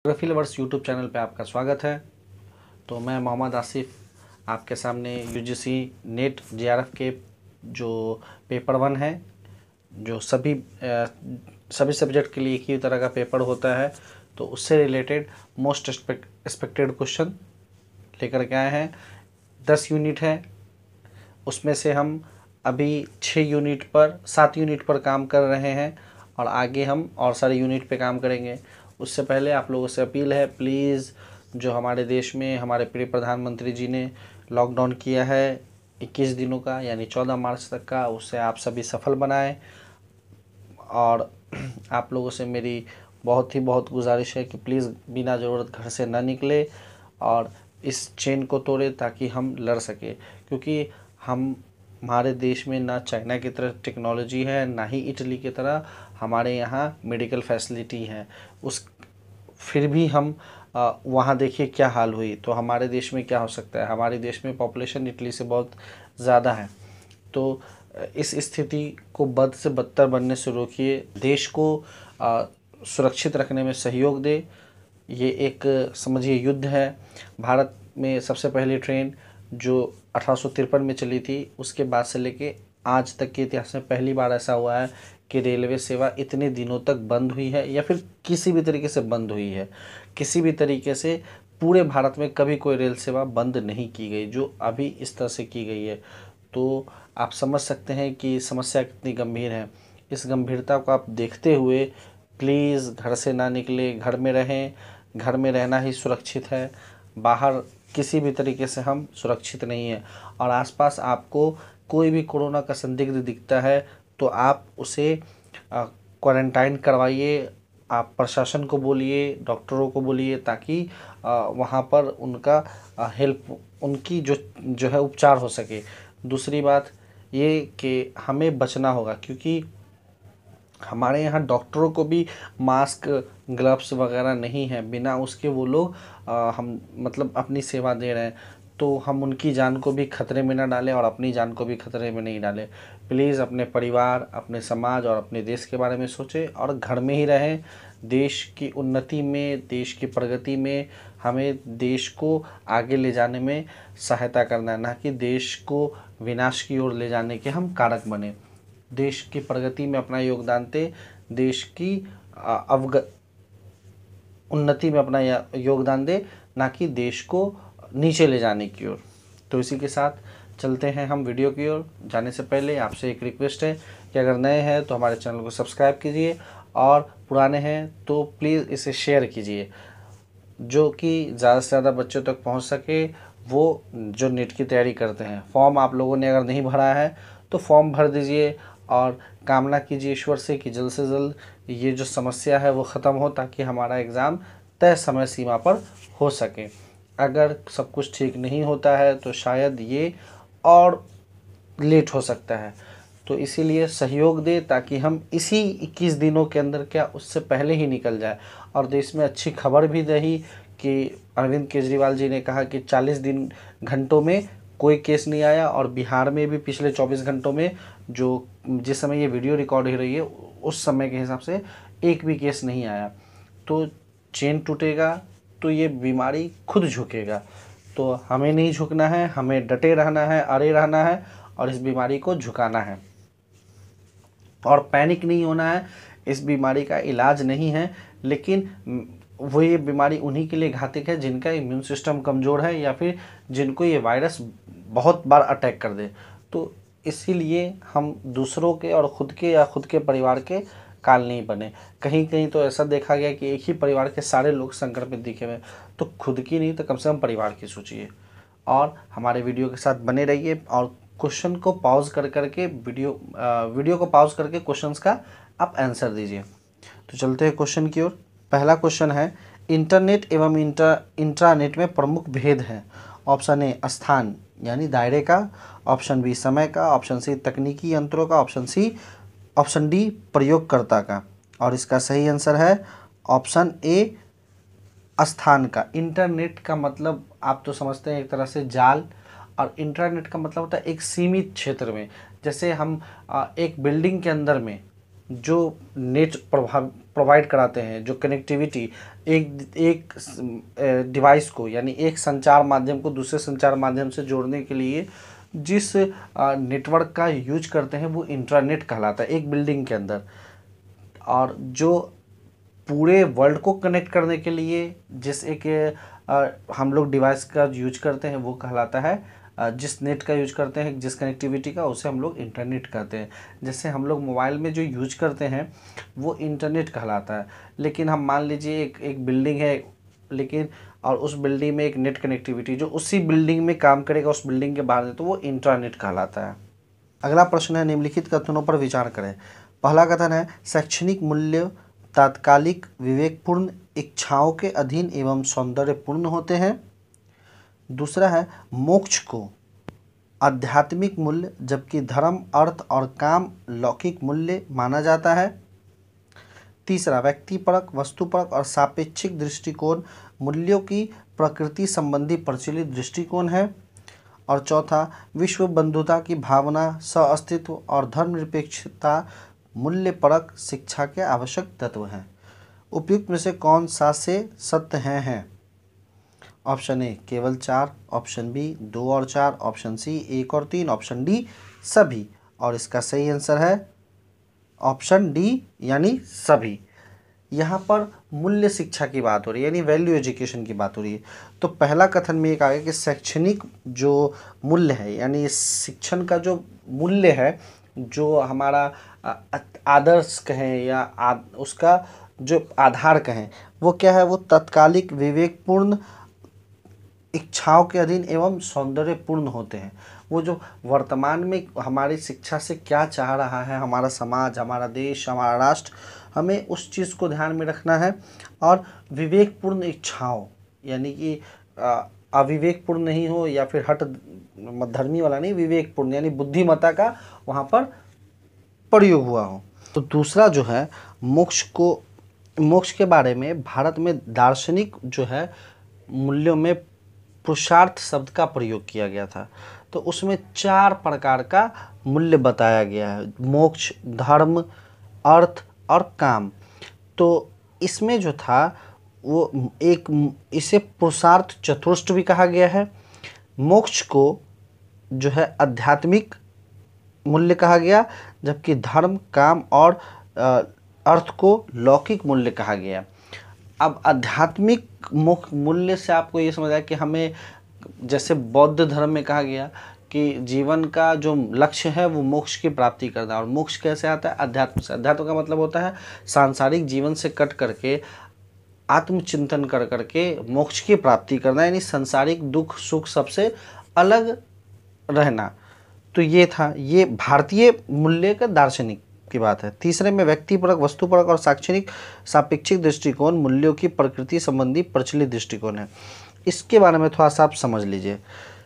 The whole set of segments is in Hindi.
ज्योग्राफी लवर्स यूट्यूब चैनल पे आपका स्वागत है। तो मैं मोहम्मद आसिफ आपके सामने यूजीसी नेट जेआरएफ के जो पेपर 1 है, जो सभी सब्जेक्ट के लिए एक ही तरह का पेपर होता है, तो उससे रिलेटेड मोस्ट एक्सपेक्टेड क्वेश्चन लेकर के आए हैं। 10 यूनिट है, उसमें से हम अभी 7 यूनिट पर काम कर रहे हैं और आगे हम और सारे यूनिट पे काम करेंगे। उससे पहले आप लोगों से अपील है, प्लीज़ जो हमारे देश में हमारे प्रिय प्रधानमंत्री जी ने लॉकडाउन किया है 21 दिनों का, यानी 14 मार्च तक का, उससे आप सभी सफल बनाएं। और आप लोगों से मेरी बहुत गुजारिश है कि प्लीज़ बिना ज़रूरत घर से ना निकले और इस चेन को तोड़े ताकि हम लड़ सके, क्योंकि हमारे देश में ना चाइना की तरह टेक्नोलॉजी है, ना ही इटली की तरह हमारे यहाँ मेडिकल फैसिलिटी है। फिर भी हम वहाँ देखिए क्या हाल हुई, तो हमारे देश में क्या हो सकता है। हमारे देश में पॉपुलेशन इटली से बहुत ज़्यादा है। तो इस स्थिति को बद से बदतर बनने से रोकिए, देश को सुरक्षित रखने में सहयोग दे। ये एक समझिए युद्ध है। भारत में सबसे पहली ट्रेन जो 1853 में चली थी, उसके बाद से लेके आज तक के इतिहास में पहली बार ऐसा हुआ है कि रेलवे सेवा इतने दिनों तक बंद हुई है, या फिर किसी भी तरीके से बंद हुई है। किसी भी तरीके से पूरे भारत में कभी कोई रेल सेवा बंद नहीं की गई जो अभी इस तरह से की गई है। तो आप समझ सकते हैं कि समस्या कितनी गंभीर है। इस गंभीरता को आप देखते हुए प्लीज़ घर से ना निकले, घर में रहें। घर में रहना ही सुरक्षित है, बाहर किसी भी तरीके से हम सुरक्षित नहीं है। और आसपास आपको कोई भी कोरोना का संदिग्ध दिखता है तो आप उसे क्वारंटाइन करवाइए। आप प्रशासन को बोलिए, डॉक्टरों को बोलिए, ताकि वहाँ पर उनका उनकी जो है उपचार हो सके। दूसरी बात ये कि हमें बचना होगा, क्योंकि हमारे यहाँ डॉक्टरों को भी मास्क, ग्लव्स वगैरह नहीं है, बिना उसके वो लोग हम मतलब अपनी सेवा दे रहे हैं। तो हम उनकी जान को भी खतरे में ना डालें और अपनी जान को भी खतरे में नहीं डालें। प्लीज़ अपने परिवार, अपने समाज और अपने देश के बारे में सोचें और घर में ही रहें। देश की उन्नति में, देश की प्रगति में हमें देश को आगे ले जाने में सहायता करना है, ना कि देश को विनाश की ओर ले जाने के हम कारक बने। देश की प्रगति में अपना योगदान दें, देश की उन्नति में अपना योगदान दे, ना कि देश को नीचे ले जाने की ओर। तो इसी के साथ चलते हैं हम वीडियो की ओर। जाने से पहले आपसे एक रिक्वेस्ट है कि अगर नए हैं तो हमारे चैनल को सब्सक्राइब कीजिए, और पुराने हैं तो प्लीज़ इसे शेयर कीजिए, जो कि ज़्यादा से ज़्यादा बच्चों तक पहुंच सके, वो जो नेट की तैयारी करते हैं। फॉर्म आप लोगों ने अगर नहीं भरा है तो फॉर्म भर दीजिए और कामना कीजिए ईश्वर से कि जल्द से जल्द ये जो समस्या है वो ख़त्म हो, ताकि हमारा एग्ज़ाम तय समय सीमा पर हो सके। अगर सब कुछ ठीक नहीं होता है तो शायद ये और लेट हो सकता है। तो इसीलिए सहयोग दे, ताकि हम इसी 21 दिनों के अंदर, क्या उससे पहले ही निकल जाए। और देश में अच्छी खबर भी रही कि अरविंद केजरीवाल जी ने कहा कि 40 घंटों में कोई केस नहीं आया, और बिहार में भी पिछले 24 घंटों में जिस समय ये वीडियो रिकॉर्ड हो रही है उस समय के हिसाब से एक भी केस नहीं आया। तो चेन टूटेगा तो ये बीमारी खुद झुकेगा। तो हमें नहीं झुकना है, हमें डटे रहना है, अड़े रहना है और इस बीमारी को झुकाना है। और पैनिक नहीं होना है। इस बीमारी का इलाज नहीं है, लेकिन वो ये बीमारी उन्हीं के लिए घातक है जिनका इम्यून सिस्टम कमज़ोर है, या फिर जिनको ये वायरस बहुत बार अटैक कर दे। तो इसीलिए हम दूसरों के और ख़ुद के या ख़ुद के परिवार के काल नहीं बने। कहीं कहीं तो ऐसा देखा गया कि एक ही परिवार के सारे लोग संक्रमित दिखे हुए, तो खुद की नहीं तो कम से कम परिवार की सोचिए। और हमारे वीडियो के साथ बने रहिए, और क्वेश्चन को पॉज कर करके वीडियो को पॉज करके क्वेश्चंस का आप आंसर दीजिए। तो चलते हैं क्वेश्चन की ओर। पहला क्वेश्चन है, इंटरनेट एवं इंट्रानेट में प्रमुख भेद है। ऑप्शन ए स्थान यानी दायरे का, ऑप्शन बी समय का, ऑप्शन सी तकनीकी यंत्रों का, ऑप्शन डी प्रयोगकर्ता का। और इसका सही आंसर है ऑप्शन ए स्थान का। इंटरनेट का मतलब आप तो समझते हैं एक तरह से जाल, और इंट्रानेट का मतलब होता है एक सीमित क्षेत्र में। जैसे हम एक बिल्डिंग के अंदर में जो नेट प्रोवाइड कराते हैं, जो कनेक्टिविटी एक डिवाइस को यानी एक संचार माध्यम को दूसरे संचार माध्यम से जोड़ने के लिए जिस नेटवर्क का यूज करते हैं वो इंटरनेट कहलाता है एक बिल्डिंग के अंदर। और जो पूरे वर्ल्ड को कनेक्ट करने के लिए जिस एक हम लोग डिवाइस का यूज करते हैं वो कहलाता है, जिस नेट का यूज करते हैं, जिस कनेक्टिविटी का, उसे हम लोग इंटरनेट कहते हैं। जैसे हम लोग मोबाइल में जो यूज करते हैं वो इंटरनेट कहलाता है। लेकिन हम मान लीजिए एक बिल्डिंग है, लेकिन और उस बिल्डिंग में एक नेट कनेक्टिविटी जो उसी बिल्डिंग में काम करेगा, उस बिल्डिंग के बाहर, तो वो इंटरनेट कहलाता है। अगला प्रश्न है, निम्नलिखित कथनों पर विचार करें। पहला कथन है, शैक्षणिक मूल्य तात्कालिक विवेकपूर्ण इच्छाओं के अधीन एवं सौंदर्यपूर्ण होते हैं। दूसरा है, मोक्ष को आध्यात्मिक मूल्य जबकि धर्म, अर्थ और काम लौकिक मूल्य माना जाता है। तीसरा, व्यक्तिपरक, वस्तुपरक और सापेक्षिक दृष्टिकोण मूल्यों की प्रकृति संबंधी प्रचलित दृष्टिकोण है। और चौथा, विश्व बंधुता की भावना, सह-अस्तित्व और धर्मनिरपेक्षता मूल्यपरक शिक्षा के आवश्यक तत्व हैं। उपयुक्त में से कौन सा से सत्य हैं? ऑप्शन ए केवल 4, ऑप्शन बी 2 और 4, ऑप्शन सी 1 और 3, ऑप्शन डी सभी। और इसका सही आंसर है ऑप्शन डी यानी सभी। यहाँ पर मूल्य शिक्षा की बात हो रही है, यानी वैल्यू एजुकेशन की बात हो रही है। तो पहला कथन में एक आ गया कि शैक्षणिक जो मूल्य है, यानी शिक्षण का जो मूल्य है, जो हमारा आदर्श कहें या उसका जो आधार कहें, वो क्या है? वो तात्कालिक विवेकपूर्ण इच्छाओं के अधीन एवं सौंदर्यपूर्ण होते हैं। वो जो वर्तमान में हमारी शिक्षा से क्या चाह रहा है हमारा समाज, हमारा देश, हमारा राष्ट्र, हमें उस चीज़ को ध्यान में रखना है। और विवेकपूर्ण इच्छाओं यानी कि अविवेकपूर्ण नहीं हो या फिर हट धर्मी वाला नहीं, विवेकपूर्ण यानी बुद्धिमत्ता का वहाँ पर प्रयोग हुआ हो। तो दूसरा जो है, मोक्ष के बारे में भारत में दार्शनिक जो है मूल्यों में पुरुषार्थ शब्द का प्रयोग किया गया था। तो उसमें 4 प्रकार का मूल्य बताया गया है, मोक्ष, धर्म, अर्थ और काम। तो इसमें जो था वो इसे पुरुषार्थ चतुष्ट भी कहा गया है। मोक्ष को जो है आध्यात्मिक मूल्य कहा गया, जबकि धर्म, काम और अर्थ को लौकिक मूल्य कहा गया। अब आध्यात्मिक मूल्य से आपको ये समझ आया कि हमें, जैसे बौद्ध धर्म में कहा गया कि जीवन का जो लक्ष्य है वो मोक्ष की प्राप्ति करना। और मोक्ष कैसे आता है? अध्यात्म से। अध्यात्म का मतलब होता है सांसारिक जीवन से कट करके आत्मचिंतन कर करके मोक्ष की प्राप्ति करना, यानी सांसारिक दुख सुख सबसे अलग रहना। तो ये था, ये भारतीय मूल्य का दार्शनिक की बात है। तीसरे में व्यक्तिपरक, वस्तुपरक और शैक्षणिक सापेक्षिक दृष्टिकोण मूल्यों की प्रकृति संबंधी प्रचलित दृष्टिकोण है। इसके बारे में थोड़ा सा आप समझ लीजिए।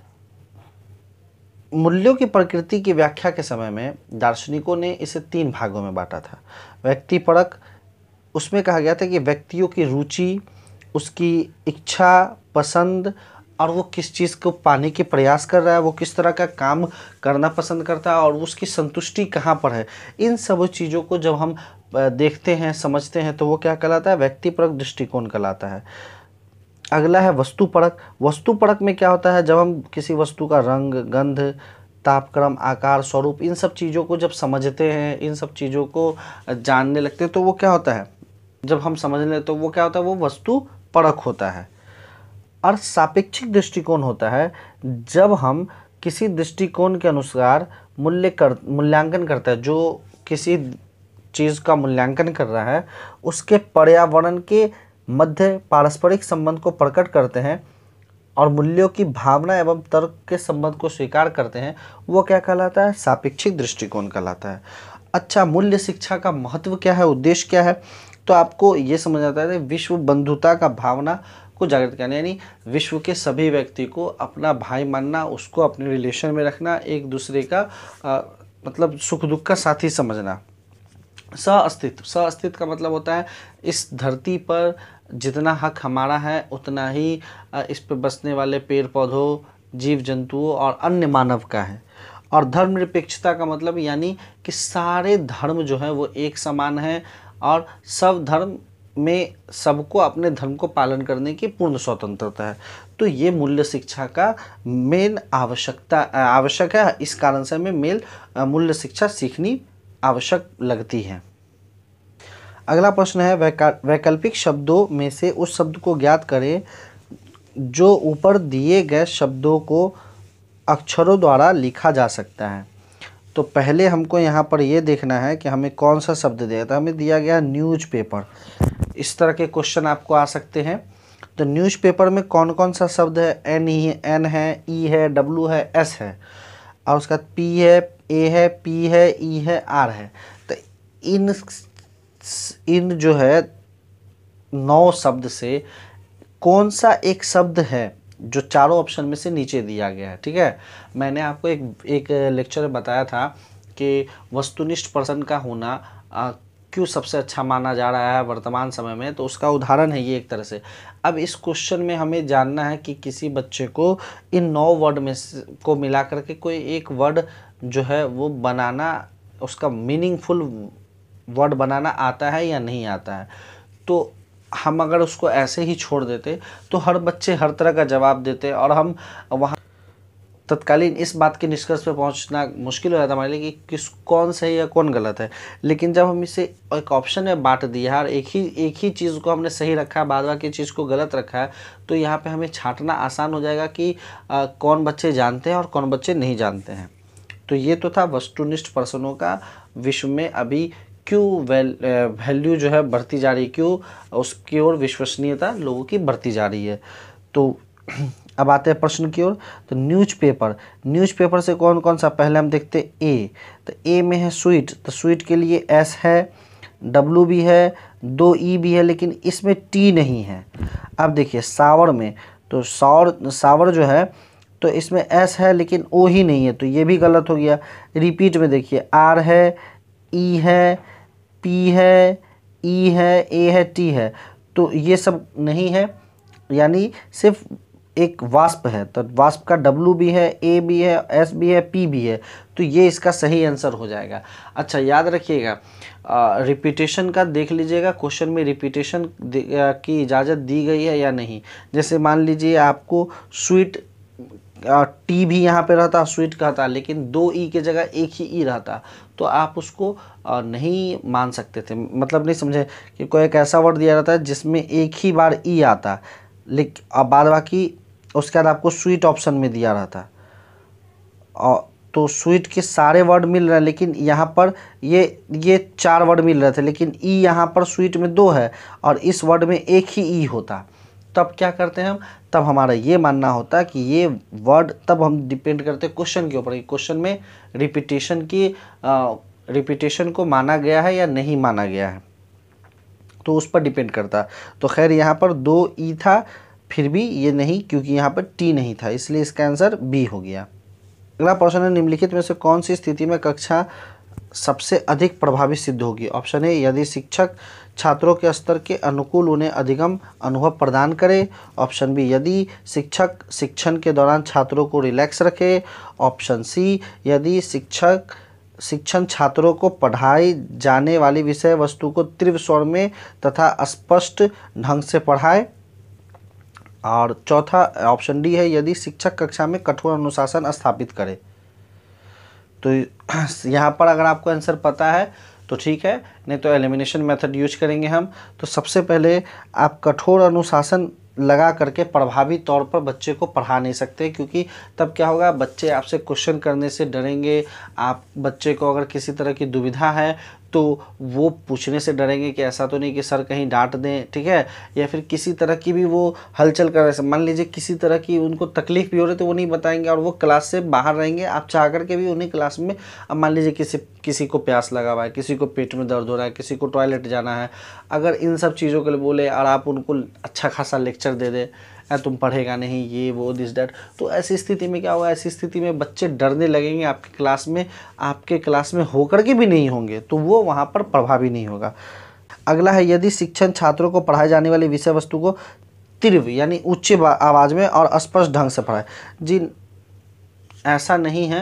मूल्यों की प्रकृति की व्याख्या के समय में दार्शनिकों ने इसे 3 भागों में बांटा था। व्यक्तिपरक, उसमें कहा गया था कि व्यक्तियों की रुचि, उसकी इच्छा, पसंद और वो किस चीज़ को पाने के प्रयास कर रहा है, वो किस तरह का काम करना पसंद करता है और उसकी संतुष्टि कहाँ पर है। इन सब चीज़ों को जब हम देखते हैं, समझते हैं, तो वो क्या कहलाता है? व्यक्तिपरक दृष्टिकोण कहलाता है। अगला है वस्तुपरक। वस्तुपरक में क्या होता है? जब हम किसी वस्तु का रंग, गंध, तापक्रम, आकार, स्वरूप, इन सब चीज़ों को जब समझते हैं, इन सब चीज़ों को जानने लगते हैं, तो वो क्या होता है? जब हम समझने लगते तो वो क्या होता है? वो वस्तुपरक होता है। और सापेक्षिक दृष्टिकोण होता है जब हम किसी दृष्टिकोण के अनुसार मूल्यांकन करता है, जो किसी चीज़ का मूल्यांकन कर रहा है उसके पर्यावरण के मध्य पारस्परिक संबंध को प्रकट करते हैं और मूल्यों की भावना एवं तर्क के संबंध को स्वीकार करते हैं, वो क्या कहलाता है? सापेक्षिक दृष्टिकोण कहलाता है। अच्छा, मूल्य शिक्षा का महत्व क्या है, उद्देश्य क्या है? तो आपको ये समझ आता है विश्व बंधुता का भावना को जागृत करना, यानी विश्व के सभी व्यक्ति को अपना भाई मानना, उसको अपने रिलेशन में रखना, एक दूसरे का मतलब सुख दुख का साथी समझना। सह-अस्तित्व, सह-अस्तित्व का मतलब होता है इस धरती पर जितना हक हमारा है उतना ही इस पर बसने वाले पेड़ पौधों, जीव जंतुओं और अन्य मानव का है। और धर्मनिरपेक्षता का मतलब यानी कि सारे धर्म जो है वो एक समान है और सब धर्म में सबको अपने धर्म को पालन करने की पूर्ण स्वतंत्रता है। तो ये मूल्य शिक्षा का मेन आवश्यक है। इस कारण से हमें मूल्य शिक्षा सीखनी आवश्यक लगती है। अगला प्रश्न है, वैकल्पिक शब्दों में से उस शब्द को ज्ञात करें जो ऊपर दिए गए शब्दों को अक्षरों द्वारा लिखा जा सकता है। तो पहले हमको यहाँ पर ये देखना है कि हमें कौन सा शब्द दिया था। हमें दिया गया न्यूज़पेपर। इस तरह के क्वेश्चन आपको आ सकते हैं। तो न्यूज़पेपर में कौन कौन सा शब्द है? एन है, ई है, डब्ल्यू है, एस है, और उसका पी है, ए है, पी है, ई है, आर है। तो इन जो है 9 शब्द से कौन सा एक शब्द है जो चारों ऑप्शन में से नीचे दिया गया है? ठीक है, मैंने आपको एक लेक्चर में बताया था कि वस्तुनिष्ठ पर्सन का होना क्यों सबसे अच्छा माना जा रहा है वर्तमान समय में। तो उसका उदाहरण है ये एक तरह से। अब इस क्वेश्चन में हमें जानना है कि किसी बच्चे को इन 9 वर्ड में को मिला करके कोई एक वर्ड जो है वो बनाना, उसका मीनिंगफुल वर्ड बनाना आता है या नहीं आता है। तो हम अगर उसको ऐसे ही छोड़ देते तो हर बच्चे हर तरह का जवाब देते और हम वहाँ तत्कालीन इस बात के निष्कर्ष पे पहुंचना मुश्किल हो जाता हमारे लिए कि कौन सही है कौन गलत है। लेकिन जब हम इसे एक ऑप्शन में बांट दिया है और एक ही चीज़ को हमने सही रखा है, बाद बाकी चीज़ को गलत रखा है, तो यहाँ पे हमें छांटना आसान हो जाएगा कि कौन बच्चे जानते हैं और कौन बच्चे नहीं जानते हैं। तो ये तो था वस्तुनिष्ठ पर्सनों का विश्व में अभी क्यों वैल्यू जो है बढ़ती जा रही है, क्यों उसकी ओर विश्वसनीयता लोगों की बढ़ती जा रही है। तो अब आते हैं प्रश्न की ओर। तो न्यूज़पेपर से कौन कौन सा? पहले हम देखते हैं ए। तो ए में है स्वीट। तो स्वीट के लिए एस है, डब्ल्यू भी है, 2 ई भी है, लेकिन इसमें टी नहीं है। अब देखिए सावर में, तो सावर जो है तो इसमें एस है लेकिन ओ ही नहीं है, तो ये भी गलत हो गया। रिपीट में देखिए आर है, ई है, पी है, ई है, ए है, टी है, तो ये सब नहीं है, यानी सिर्फ एक वास्प है। तो वास्प का डब्ल्यू भी है, ए भी है, एस भी है, पी भी है, तो ये इसका सही आंसर हो जाएगा। अच्छा याद रखिएगा, रिपीटेशन का देख लीजिएगा, क्वेश्चन में रिपीटेशन की इजाज़त दी गई है या नहीं। जैसे मान लीजिए आपको स्वीट टी भी यहाँ पे रहता, स्वीट का था, लेकिन 2 ई की जगह एक ही ई रहता, तो आप उसको नहीं मान सकते थे। मतलब नहीं समझे कि कोई एक ऐसा वर्ड दिया रहता है जिसमें एक ही बार ई आता, लेकिन अब बाद बाकी उसके बाद आपको स्वीट ऑप्शन में दिया रहता, और तो स्वीट के सारे वर्ड मिल रहे हैं, लेकिन यहाँ पर ये 4 वर्ड मिल रहे थे, लेकिन ई यहाँ पर स्वीट में 2 है और इस वर्ड में एक ही ई होता। तब क्या करते हैं हम? तब हमारा ये मानना होता है कि ये वर्ड, तब हम डिपेंड करते हैं क्वेश्चन के ऊपर कि क्वेश्चन में रिपीटेशन को माना गया है या नहीं माना गया है, तो उस पर डिपेंड करता। तो खैर यहाँ पर 2 ई था, फिर भी ये नहीं, क्योंकि यहाँ पर टी नहीं था, इसलिए इसका आंसर बी हो गया। अगला प्रश्न है, निम्नलिखित में से कौन सी स्थिति में कक्षा सबसे अधिक प्रभावी सिद्ध होगी? ऑप्शन ए, यदि शिक्षक छात्रों के स्तर के अनुकूल उन्हें अधिगम अनुभव प्रदान करे। ऑप्शन बी, यदि शिक्षक शिक्षण के दौरान छात्रों को रिलैक्स रखे। ऑप्शन सी, यदि शिक्षण छात्रों को पढ़ाई जाने वाली विषय वस्तु को तीव्र स्वर में तथा स्पष्ट ढंग से पढ़ाए। और चौथा ऑप्शन डी है, यदि शिक्षक कक्षा में कठोर अनुशासन स्थापित करे। तो यहाँ पर अगर आपको आंसर पता है तो ठीक है, नहीं तो एलिमिनेशन मेथड यूज करेंगे हम। तो सबसे पहले आप कठोर अनुशासन लगा करके प्रभावी तौर पर बच्चे को पढ़ा नहीं सकते, क्योंकि तब क्या होगा, बच्चे आपसे क्वेश्चन करने से डरेंगे। आप बच्चे को अगर किसी तरह की दुविधा है तो वो पूछने से डरेंगे कि ऐसा तो नहीं कि सर कहीं डांट दें, ठीक है, या फिर किसी तरह की भी वो हलचल कर रहे हैं, मान लीजिए किसी तरह की उनको तकलीफ भी हो रही है तो वो नहीं बताएंगे और वो क्लास से बाहर रहेंगे। आप चाह करके भी उन्हीं क्लास में, अब मान लीजिए किसी को प्यास लगा हुआ है, किसी को पेट में दर्द हो रहा है, किसी को टॉयलेट जाना है, अगर इन सब चीज़ों के लिए बोले और आप उनको अच्छा खासा लेक्चर दे दे, तुम पढ़ेगा नहीं, ये वो दिस डैट, तो ऐसी स्थिति में क्या होगा, ऐसी स्थिति में बच्चे डरने लगेंगे, आपके क्लास में होकर के भी नहीं होंगे, तो वो वहाँ पर प्रभावी नहीं होगा। अगला है, यदि शिक्षण छात्रों को पढ़ाई जाने वाली विषय वस्तु को तीव्र यानी उच्च आवाज़ में और स्पष्ट ढंग से पढ़ाए। जी ऐसा नहीं है,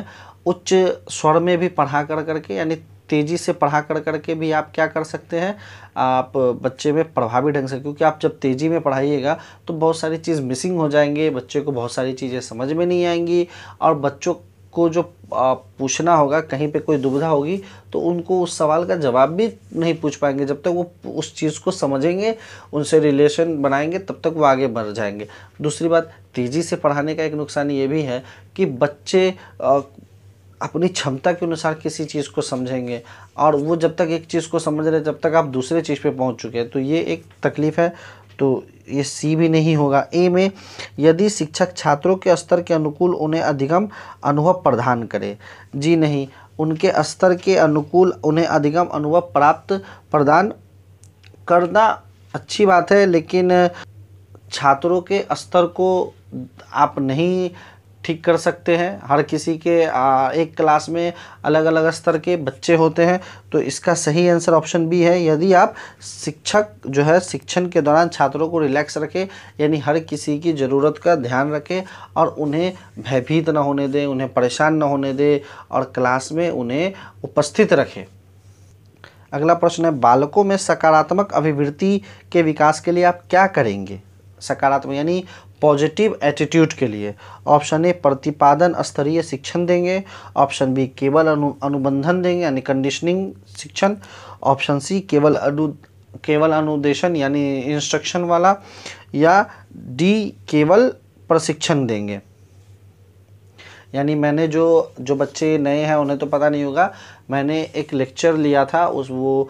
उच्च स्वर में भी पढ़ा कर करके, यानी तेज़ी से पढ़ा कर करके भी आप क्या कर सकते हैं, आप बच्चे में प्रभावी ढंग से, क्योंकि आप जब तेज़ी में पढ़ाइएगा तो बहुत सारी चीज़ मिसिंग हो जाएंगे, बच्चे को बहुत सारी चीज़ें समझ में नहीं आएंगी, और बच्चों को जो पूछना होगा, कहीं पे कोई दुविधा होगी तो उनको उस सवाल का जवाब भी नहीं पूछ पाएंगे। जब तक वो उस चीज़ को समझेंगे, उनसे रिलेशन बनाएंगे, तब तक वो आगे बढ़ जाएंगे। दूसरी बात, तेज़ी से पढ़ाने का एक नुकसान ये भी है कि बच्चे अपनी क्षमता के अनुसार किसी चीज़ को समझेंगे, और वो जब तक एक चीज़ को समझ रहे जब तक आप दूसरे चीज़ पे पहुंच चुके हैं, तो ये एक तकलीफ़ है। तो ये सी भी नहीं होगा। ए में, यदि शिक्षक छात्रों के स्तर के अनुकूल उन्हें अधिगम अनुभव प्रदान करे। जी नहीं, उनके स्तर के अनुकूल उन्हें अधिगम अनुभव प्रदान करना अच्छी बात है, लेकिन छात्रों के स्तर को आप नहीं ठीक कर सकते हैं। हर किसी के एक क्लास में अलग अलग स्तर के बच्चे होते हैं। तो इसका सही आंसर ऑप्शन बी है। यदि आप शिक्षक जो है शिक्षण के दौरान छात्रों को रिलैक्स रखें, यानी हर किसी की ज़रूरत का ध्यान रखें और उन्हें भयभीत ना होने दें, उन्हें परेशान ना होने दें, और क्लास में उन्हें उपस्थित रखें। अगला प्रश्न है, बालकों में सकारात्मक अभिवृत्ति के विकास के लिए आप क्या करेंगे? सकारात्मक यानी पॉजिटिव एटीट्यूड के लिए। ऑप्शन ए, प्रतिपादन स्तरीय शिक्षण देंगे। ऑप्शन बी, केवल अनुबंधन देंगे यानी कंडीशनिंग शिक्षण। ऑप्शन सी, केवल अनुदेशन यानी इंस्ट्रक्शन वाला। या डी, केवल प्रशिक्षण देंगे। यानी मैंने जो बच्चे नए हैं उन्हें तो पता नहीं होगा, मैंने एक लेक्चर लिया था, वो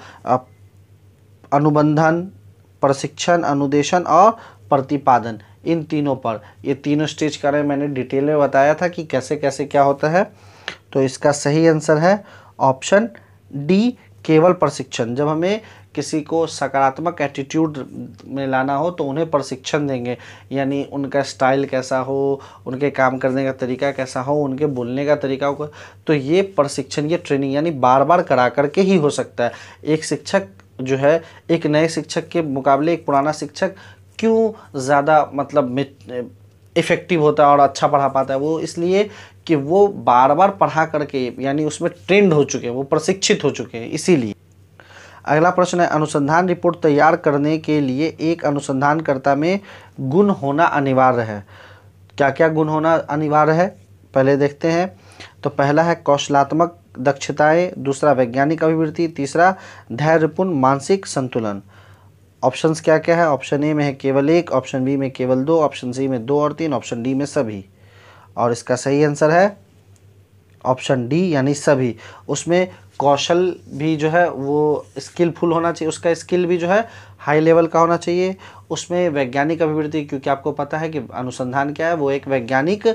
अनुबंधन, प्रशिक्षण, अनुदेशन और प्रतिपादन, इन तीनों पर, ये तीनों स्टेज का मैंने डिटेल में बताया था कि कैसे कैसे क्या होता है। तो इसका सही आंसर है ऑप्शन डी, केवल प्रशिक्षण। जब हमें किसी को सकारात्मक एटीट्यूड में लाना हो तो उन्हें प्रशिक्षण देंगे, यानी उनका स्टाइल कैसा हो, उनके काम करने का तरीका कैसा हो, उनके बोलने का तरीका हो, तो ये प्रशिक्षण, ये ट्रेनिंग यानी बार बार करा करके ही हो सकता है। एक शिक्षक जो है एक नए शिक्षक के मुकाबले एक पुराना शिक्षक क्यों ज़्यादा मतलब इफ़ेक्टिव होता है और अच्छा पढ़ा पाता है? वो इसलिए कि वो बार बार पढ़ा करके, यानी उसमें ट्रेंड हो चुके हैं, वो प्रशिक्षित हो चुके हैं, इसीलिए। अगला प्रश्न है, अनुसंधान रिपोर्ट तैयार करने के लिए एक अनुसंधानकर्ता में गुण होना अनिवार्य है। क्या क्या गुण होना अनिवार्य है, पहले देखते हैं। तो पहला है कौशलात्मक दक्षताएं, दूसरा वैज्ञानिक अभिवृत्ति, तीसरा धैर्यपूर्ण मानसिक संतुलन। ऑप्शंस क्या क्या है? ऑप्शन ए में है केवल एक, ऑप्शन बी में केवल दो, ऑप्शन सी में 2 और 3, ऑप्शन डी में सभी। और इसका सही आंसर है ऑप्शन डी यानी सभी। उसमें कौशल भी जो है वो स्किलफुल होना चाहिए, उसका स्किल भी जो है हाई लेवल का होना चाहिए। उसमें वैज्ञानिक अभिवृत्ति, क्योंकि आपको पता है कि अनुसंधान क्या है, वो एक वैज्ञानिक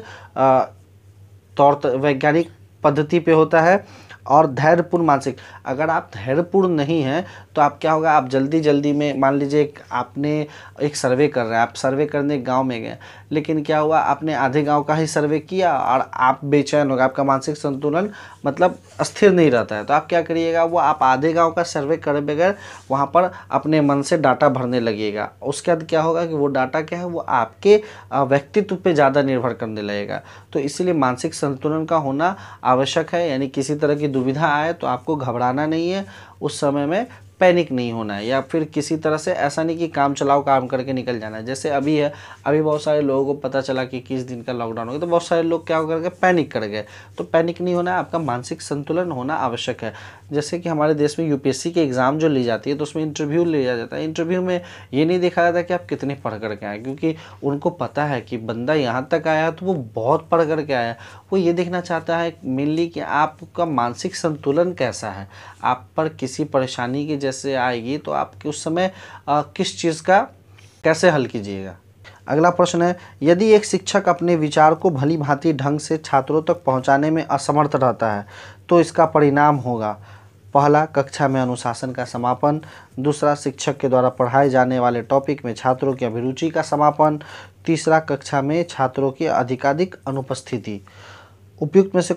वैज्ञानिक पद्धति पे होता है। और धैर्यपूर्ण मानसिक, अगर आप धैर्यपूर्ण नहीं हैं तो आप क्या होगा, आप जल्दी जल्दी में, मान लीजिए आपने एक सर्वे कर रहे हैं, आप सर्वे करने गांव में गए, लेकिन क्या हुआ, आपने आधे गांव का ही सर्वे किया और आप बेचैन हो गए, आपका मानसिक संतुलन मतलब स्थिर नहीं रहता है, तो आप क्या करिएगा, वो आप आधे गांव का सर्वे करे बगैर वहाँ पर अपने मन से डाटा भरने लगिएगा। उसके बाद क्या होगा कि वो डाटा क्या है, वो आपके व्यक्तित्व पे ज़्यादा निर्भर करने लगेगा। तो इसीलिए मानसिक संतुलन का होना आवश्यक है, यानी किसी तरह की दुविधा आए तो आपको घबराना नहीं है, उस समय में पैनिक नहीं होना है, या फिर किसी तरह से ऐसा नहीं कि काम चलाओ काम करके निकल जाना है। जैसे अभी है, अभी बहुत सारे लोगों को पता चला कि 21 दिन का लॉकडाउन हो गया, तो बहुत सारे लोग क्या करके पैनिक कर गए। तो पैनिक नहीं होना है, आपका मानसिक संतुलन होना आवश्यक है। जैसे कि हमारे देश में यूपीएससी के एग्ज़ाम जो ली जाती है तो उसमें इंटरव्यू लिया जाता है। इंटरव्यू में ये नहीं देखा जाता कि आप कितने पढ़ करके आए, क्योंकि उनको पता है कि बंदा यहाँ तक आया है तो वो बहुत पढ़ करके आया है। वो ये देखना चाहता है मेनली कि आपका मानसिक संतुलन कैसा है, आप पर किसी परेशानी की जैसे आएगी तो आपके उस समय किस चीज़ का कैसे हल कीजिएगा। अगला प्रश्न है, यदि एक शिक्षक अपने विचार को भली भांति ढंग से छात्रों तक पहुंचाने में असमर्थ रहता है तो इसका परिणाम होगा, पहला कक्षा में अनुशासन का समापन, दूसरा शिक्षक के द्वारा पढ़ाए जाने वाले टॉपिक में छात्रों की अभिरुचि का समापन, तीसरा कक्षा में छात्रों की अधिकाधिक अनुपस्थिति। उपयुक्त में से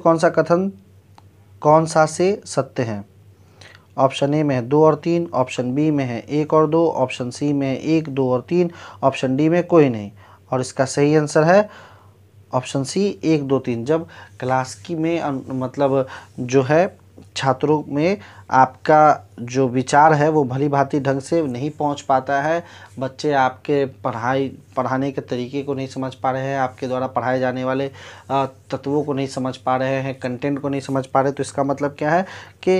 कौन सा से सत्य है? ऑप्शन ए में है 2 और 3, ऑप्शन बी में है 1 और 2, ऑप्शन सी में है 1, 2 और 3, ऑप्शन डी में कोई नहीं। और इसका सही आंसर है ऑप्शन सी 1 2 3। जब क्लास की में मतलब जो है छात्रों में आपका जो विचार है वो भली भांति ढंग से नहीं पहुंच पाता है, बच्चे आपके पढ़ाने के तरीके को नहीं समझ पा रहे हैं, आपके द्वारा पढ़ाए जाने वाले तत्वों को नहीं समझ पा रहे हैं, कंटेंट को नहीं समझ पा रहे, तो इसका मतलब क्या है कि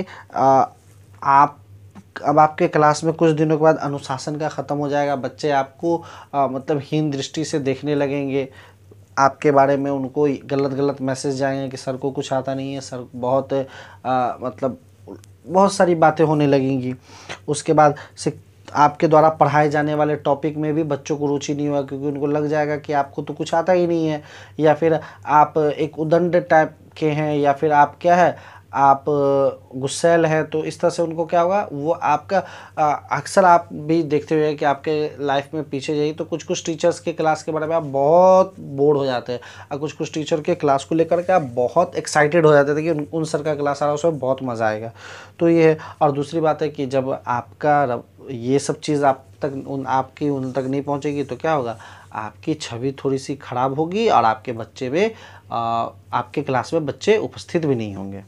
आप अब आपके क्लास में कुछ दिनों के बाद अनुशासन का ख़त्म हो जाएगा, बच्चे आपको मतलब हीन दृष्टि से देखने लगेंगे, आपके बारे में उनको गलत मैसेज जाएंगे कि सर को कुछ आता नहीं है, सर बहुत मतलब बहुत सारी बातें होने लगेंगी। उसके बाद से आपके द्वारा पढ़ाए जाने वाले टॉपिक में भी बच्चों को रुचि नहीं होगा, क्योंकि उनको लग जाएगा कि आपको तो कुछ आता ही नहीं है, या फिर आप एक उदंड टाइप के हैं, या फिर आप क्या है, आप गुस्सैल है। तो इस तरह से उनको क्या होगा, वो आपका अक्सर आप भी देखते हुए कि आपके लाइफ में पीछे जाइए तो कुछ टीचर्स के क्लास के बारे में आप बहुत बोर हो जाते हैं, और कुछ टीचर के क्लास को लेकर के आप बहुत एक्साइटेड हो जाते थे कि उन सर का क्लास आ रहा है, उसमें बहुत मज़ा आएगा। तो ये है। और दूसरी बात है कि जब आपका ये सब चीज़ आपकी उन तक नहीं पहुँचेगी तो क्या होगा, आपकी छवि थोड़ी सी ख़राब होगी और आपके बच्चे में आपके क्लास में बच्चे उपस्थित भी नहीं होंगे।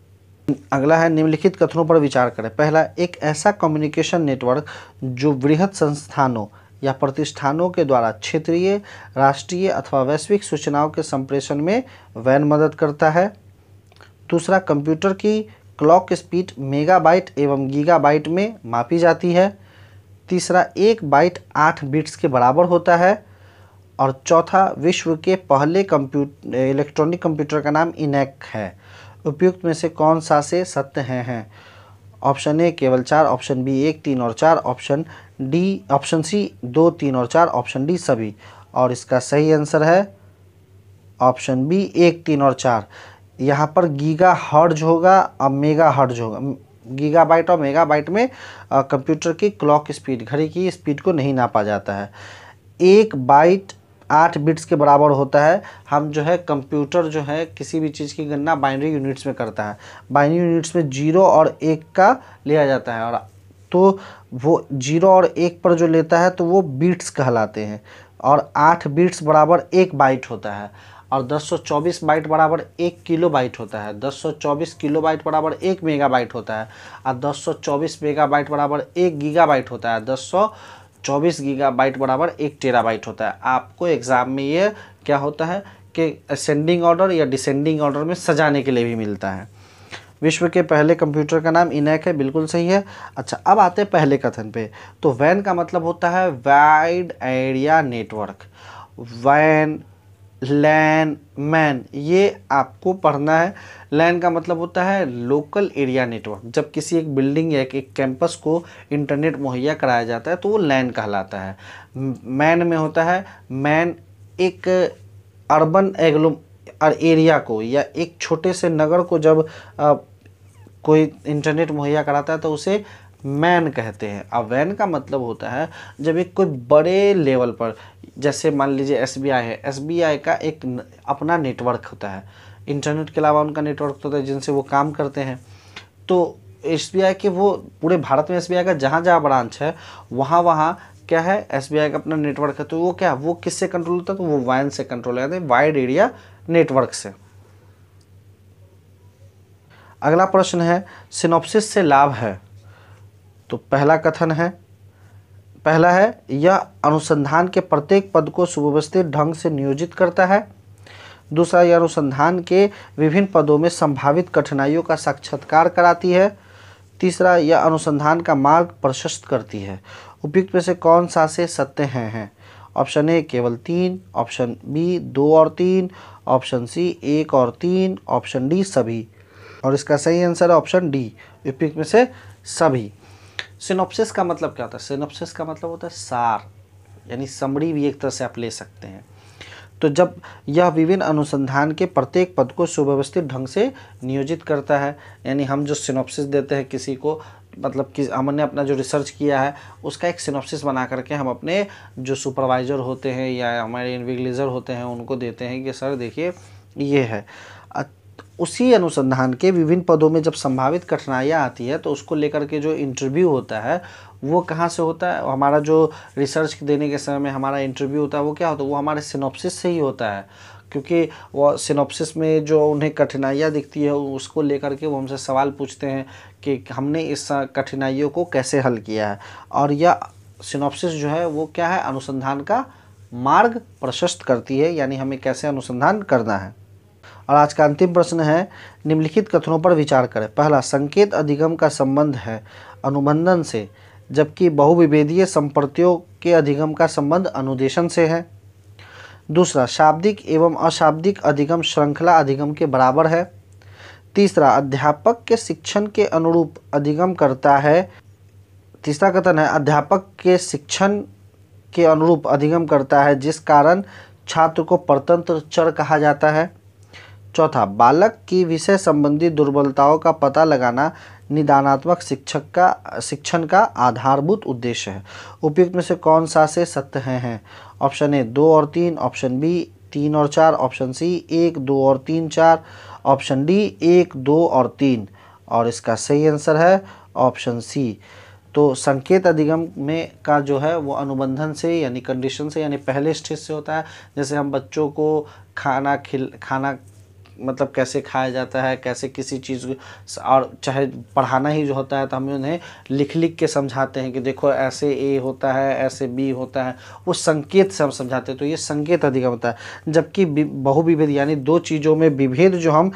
अगला है निम्नलिखित कथनों पर विचार करें। पहला, एक ऐसा कम्युनिकेशन नेटवर्क जो बृहत संस्थानों या प्रतिष्ठानों के द्वारा क्षेत्रीय, राष्ट्रीय अथवा वैश्विक सूचनाओं के संप्रेषण में वैन मदद करता है। दूसरा, कंप्यूटर की क्लॉक स्पीड मेगाबाइट एवं गीगाबाइट में मापी जाती है। तीसरा, 1 बाइट 8 बिट्स के बराबर होता है। और चौथा, विश्व के पहले इलेक्ट्रॉनिक कंप्यूटर का नाम इनैक है। उपयुक्त में से कौन सा से सत्य हैं? ऑप्शन ए केवल 4, ऑप्शन बी 1 3 और 4, ऑप्शन सी 2 3 और 4, ऑप्शन डी सभी। और इसका सही आंसर है ऑप्शन बी 1 3 और 4। यहाँ पर गीगा हर्ट्ज होगा और मेगा हर्ट्ज होगा। गीगाबाइट और मेगाबाइट में कंप्यूटर की क्लॉक स्पीड, घड़ी की स्पीड को नहीं नापा जाता है। 1 बाइट 8 बिट्स के बराबर होता है। हम जो है कंप्यूटर जो है किसी भी चीज़ की गणना बाइनरी यूनिट्स में करता है। बाइनरी यूनिट्स में 0 और 1 का लिया जाता है, और तो वो 0 और 1 पर जो लेता है तो वो बीट्स कहलाते हैं। और 8 बीट्स बराबर 1 बाइट होता है, और 1024 बाइट बराबर 1 किलो बाइट होता है। 1024 किलो बाइट बराबर 1 मेगाबाइट होता है, और 1024 मेगाबाइट बराबर 1 गीगाबाइट होता है। 1024 गीगाबाइट बराबर 1 टेराबाइट होता है। आपको एग्ज़ाम में ये क्या होता है कि असेंडिंग ऑर्डर या डिसेंडिंग ऑर्डर में सजाने के लिए भी मिलता है। विश्व के पहले कंप्यूटर का नाम इनैक है, बिल्कुल सही है। अच्छा, अब आते हैं पहले कथन पे। तो वैन का मतलब होता है वाइड एरिया नेटवर्क। वैन, लैन, मैन, ये आपको पढ़ना है। लैन का मतलब होता है लोकल एरिया नेटवर्क। जब किसी एक बिल्डिंग या एक कैंपस को इंटरनेट मुहैया कराया जाता है तो वो लैन कहलाता है। मैन में होता है, मैन एक अर्बन एरिया को या एक छोटे से नगर को जब कोई इंटरनेट मुहैया कराता है तो उसे मैन कहते हैं। अब वैन का मतलब होता है जब एक कोई बड़े लेवल पर, जैसे मान लीजिए एसबीआई है, एसबीआई का एक अपना नेटवर्क होता है, इंटरनेट के अलावा उनका नेटवर्क होता है जिनसे वो काम करते हैं। तो एसबीआई के वो पूरे भारत में एसबीआई का जहाँ जहाँ ब्रांच है वहाँ क्या है, एसबीआई का अपना नेटवर्क है। तो वो क्या, वो किससे कंट्रोल होता है, तो वो वैन से कंट्रोल होता है, वाइड एरिया नेटवर्क से। अगला प्रश्न है, सिनॉप्सिस से लाभ है। तो पहला कथन है, पहला है यह अनुसंधान के प्रत्येक पद को सुव्यवस्थित ढंग से नियोजित करता है। दूसरा, यह अनुसंधान के विभिन्न पदों में संभावित कठिनाइयों का साक्षात्कार कराती है। तीसरा, यह अनुसंधान का मार्ग प्रशस्त करती है। उपयुक्त में से कौन सा से सत्य हैं? ऑप्शन ए केवल 3, ऑप्शन बी 2 और 3, ऑप्शन सी 1 और 3, ऑप्शन डी सभी। और इसका सही आंसर है ऑप्शन डी, उपयुक्त में से सभी। सिनॉप्सिस का मतलब क्या होता है? सिनॉप्सिस का मतलब होता है सार, यानी समरी भी एक तरह से आप ले सकते हैं। तो जब यह विभिन्न अनुसंधान के प्रत्येक पद को सुव्यवस्थित ढंग से नियोजित करता है, यानी हम जो सिनॉप्सिस देते हैं किसी को, मतलब कि हमने अपना जो रिसर्च किया है उसका एक सिनॉप्सिस बना करके हम अपने जो सुपरवाइज़र होते हैं या हमारे इन्विजिलेटर होते हैं उनको देते हैं कि सर देखिए ये है। उसी अनुसंधान के विभिन्न पदों में जब संभावित कठिनाइयाँ आती है तो उसको लेकर के जो इंटरव्यू होता है वो कहाँ से होता है, हमारा जो रिसर्च देने के समय में हमारा इंटरव्यू होता है वो क्या होता है, वो हमारे सिनॉप्सिस से ही होता है। क्योंकि वो सिनॉप्सिस में जो उन्हें कठिनाइयाँ दिखती है उसको लेकर के वो हमसे सवाल पूछते हैं कि हमने इस कठिनाइयों को कैसे हल किया है। और यह सिनॉप्सिस जो है वो क्या है, अनुसंधान का मार्ग प्रशस्त करती है, यानी हमें कैसे अनुसंधान करना है। और आज का अंतिम प्रश्न है, निम्नलिखित कथनों पर विचार करें। पहला, संकेत अधिगम का संबंध है अनुबंधन से, जबकि बहुविभेदीय संप्रतियों के अधिगम का संबंध अनुदेशन से है। दूसरा, शाब्दिक एवं अशाब्दिक अधिगम श्रृंखला अधिगम के बराबर है। तीसरा, अध्यापक के शिक्षण के अनुरूप अधिगम करता है। तीसरा कथन है, अध्यापक के शिक्षण के अनुरूप अधिगम करता है जिस कारण छात्र को परतंत्र चर कहा जाता है। चौथा, बालक की विषय संबंधी दुर्बलताओं का पता लगाना निदानात्मक शिक्षण का आधारभूत उद्देश्य है। उपयुक्त में से कौन सा से सत्य हैं? ऑप्शन ए 2 और 3, ऑप्शन बी 3 और 4, ऑप्शन सी 1, 2 और 3, 4, ऑप्शन डी 1, 2 और 3। और इसका सही आंसर है ऑप्शन सी। तो संकेत अधिगम में का जो है वो अनुबंधन से यानी कंडीशन से यानी पहले स्टेज से होता है। जैसे हम बच्चों को खाना मतलब कैसे खाया जाता है, कैसे किसी चीज़ और चाहे पढ़ाना ही जो होता है तो हम उन्हें लिख के समझाते हैं कि देखो ऐसे ए होता है, ऐसे बी होता है, वो संकेत से हम समझाते हैं, तो ये संकेत अधिगम होता है। जबकि बहुविभेद यानी दो चीज़ों में विभेद जो हम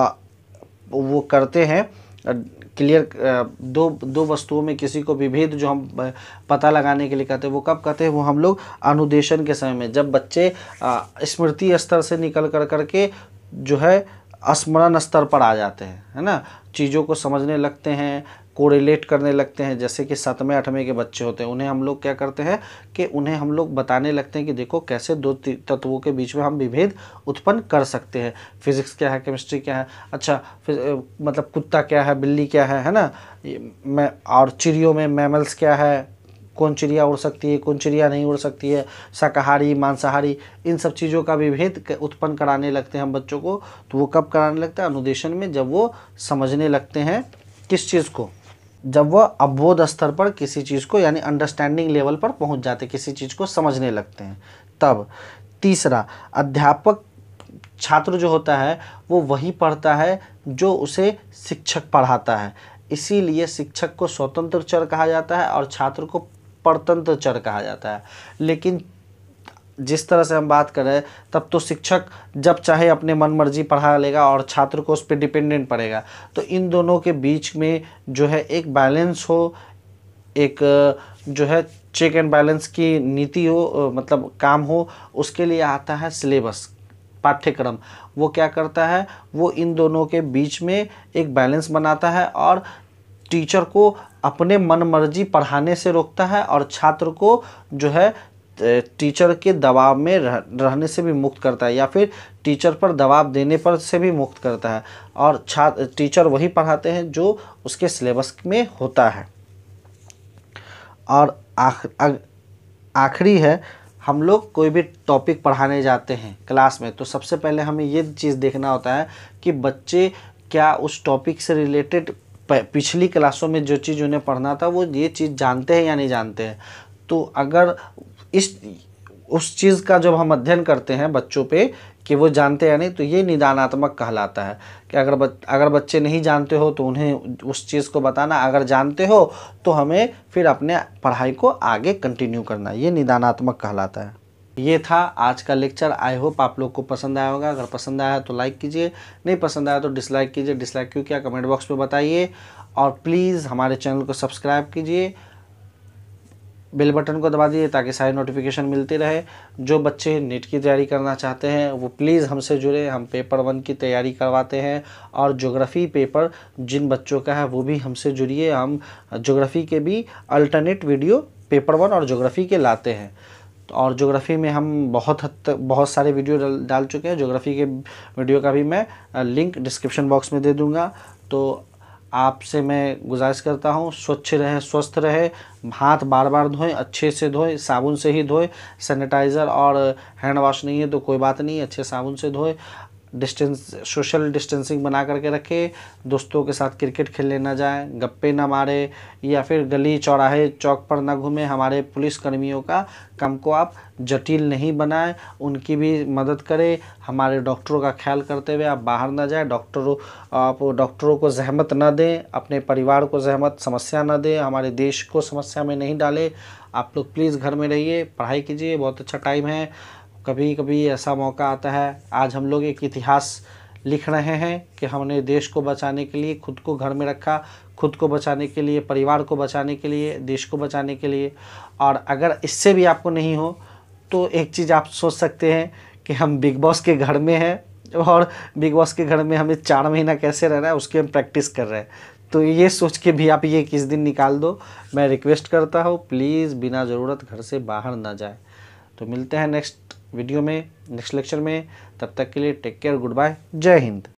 वो करते हैं क्लियर, दो वस्तुओं में किसी को विभेद जो हम पता लगाने के लिए कहते हैं वो कब कहते हैं, वो हम लोग अनुदेशन के समय में, जब बच्चे स्मृति स्तर से निकल करके जो है स्मरण स्तर पर आ जाते हैं, है ना, चीज़ों को समझने लगते हैं, कोरिलेट करने लगते हैं। जैसे कि 7वें 8वें के बच्चे होते हैं, उन्हें हम लोग क्या करते हैं कि उन्हें हम लोग बताने लगते हैं कि देखो कैसे दो तत्वों के बीच में हम विभेद उत्पन्न कर सकते हैं। फिजिक्स क्या है, केमिस्ट्री क्या है, अच्छा मतलब कुत्ता क्या है, बिल्ली क्या है ना, मैं और चिड़ियों में मैमल्स क्या है, कौन चिड़िया उड़ सकती है, कौन चिड़िया नहीं उड़ सकती है, शाकाहारी मांसाहारी, इन सब चीज़ों का विभेद उत्पन्न कराने लगते हैं हम बच्चों को। तो वो कब कराने लगता है, अनुदेशन में, जब वो समझने लगते हैं किस चीज़ को, जब वह अवबोध स्तर पर किसी चीज़ को यानी अंडरस्टैंडिंग लेवल पर पहुंच जाते, किसी चीज़ को समझने लगते हैं तब। तीसरा, अध्यापक छात्र जो होता है वो वही पढ़ता है जो उसे शिक्षक पढ़ाता है, इसीलिए शिक्षक को स्वतंत्र चर कहा जाता है और छात्र को परतंत्र चर कहा जाता है। लेकिन जिस तरह से हम बात कर रहे हैं तब तो शिक्षक जब चाहे अपने मन मर्जी पढ़ा लेगा और छात्र को उस पर डिपेंडेंट पड़ेगा। तो इन दोनों के बीच में जो है एक बैलेंस हो, एक जो है चेक एंड बैलेंस की नीति हो, मतलब काम हो, उसके लिए आता है सिलेबस, पाठ्यक्रम। वो क्या करता है, वो इन दोनों के बीच में एक बैलेंस बनाता है और टीचर को अपने मन मर्जी पढ़ाने से रोकता है और छात्र को जो है टीचर के दबाव में रहने से भी मुक्त करता है, या फिर टीचर पर दबाव देने पर से भी मुक्त करता है। और टीचर वही पढ़ाते हैं जो उसके सिलेबस में होता है। और आखिरी है, हम लोग कोई भी टॉपिक पढ़ाने जाते हैं क्लास में तो सबसे पहले हमें ये चीज़ देखना होता है कि बच्चे क्या उस टॉपिक से रिलेटेड पिछली क्लासों में जो चीज़ उन्हें पढ़ना था वो ये चीज़ जानते हैं या नहीं जानते हैं। तो अगर उस चीज़ का जब हम अध्ययन करते हैं बच्चों पे कि वो जानते हैं या नहीं, तो ये निदानात्मक कहलाता है कि अगर बच्चे नहीं जानते हो तो उन्हें उस चीज़ को बताना, अगर जानते हो तो हमें फिर अपने पढ़ाई को आगे कंटिन्यू करना, ये निदानात्मक कहलाता है। ये था आज का लेक्चर। आई होप आप लोग को पसंद आया होगा। अगर पसंद आया तो लाइक कीजिए, नहीं पसंद आया तो डिसलाइक कीजिए। डिसलाइक क्यों किया कमेंट बॉक्स में बताइए, और प्लीज़ हमारे चैनल को सब्सक्राइब कीजिए, बेल बटन को दबा दीजिए ताकि सारी नोटिफिकेशन मिलती रहे। जो बच्चे नीट की तैयारी करना चाहते हैं वो प्लीज़ हमसे जुड़े, हम पेपर 1 की तैयारी करवाते हैं। और ज्योग्राफी पेपर जिन बच्चों का है वो भी हमसे जुड़िए, हम ज्योग्राफी के भी अल्टरनेट वीडियो पेपर 1 और ज्योग्राफी के लाते हैं। और ज्योग्राफी में हम बहुत सारे वीडियो डाल चुके हैं। ज्योग्राफी के वीडियो का भी मैं लिंक डिस्क्रिप्शन बॉक्स में दे दूंगा। तो आपसे मैं गुजारिश करता हूँ, स्वच्छ रहे, स्वस्थ रहे, हाथ बार बार धोएं, अच्छे से धोएं, साबुन से ही धोएं। सैनिटाइज़र और हैंड वॉश नहीं है तो कोई बात नहीं, अच्छे साबुन से धोएं। सोशल डिस्टेंसिंग बना करके रखें, दोस्तों के साथ क्रिकेट खेलने ना जाएं, गप्पे ना मारे, या फिर गली चौराहे चौक पर ना घूमें। हमारे पुलिस कर्मियों का काम को आप जटिल नहीं बनाएं, उनकी भी मदद करें। हमारे डॉक्टरों का ख्याल करते हुए आप बाहर ना जाएं। आप डॉक्टरों को ज़हमत ना दें, अपने परिवार को समस्या ना दें, हमारे देश को समस्या में नहीं डालें। आप लोग प्लीज़ घर में रहिए, पढ़ाई कीजिए, बहुत अच्छा टाइम है। कभी कभी ऐसा मौका आता है, आज हम लोग एक इतिहास लिख रहे हैं कि हमने देश को बचाने के लिए खुद को घर में रखा, खुद को बचाने के लिए, परिवार को बचाने के लिए, देश को बचाने के लिए। और अगर इससे भी आपको नहीं हो तो एक चीज़ आप सोच सकते हैं कि हम बिग बॉस के घर में हैं, और बिग बॉस के घर में हमें 4 महीना कैसे रहना है उसकी हम प्रैक्टिस कर रहे हैं। तो ये सोच के भी आप ये किस दिन निकाल दो। मैं रिक्वेस्ट करता हूँ, प्लीज़ बिना ज़रूरत घर से बाहर ना जाए। तो मिलते हैं नेक्स्ट वीडियो में, नेक्स्ट लेक्चर में। तब तक के लिए टेक केयर, गुड बाय, जय हिंद।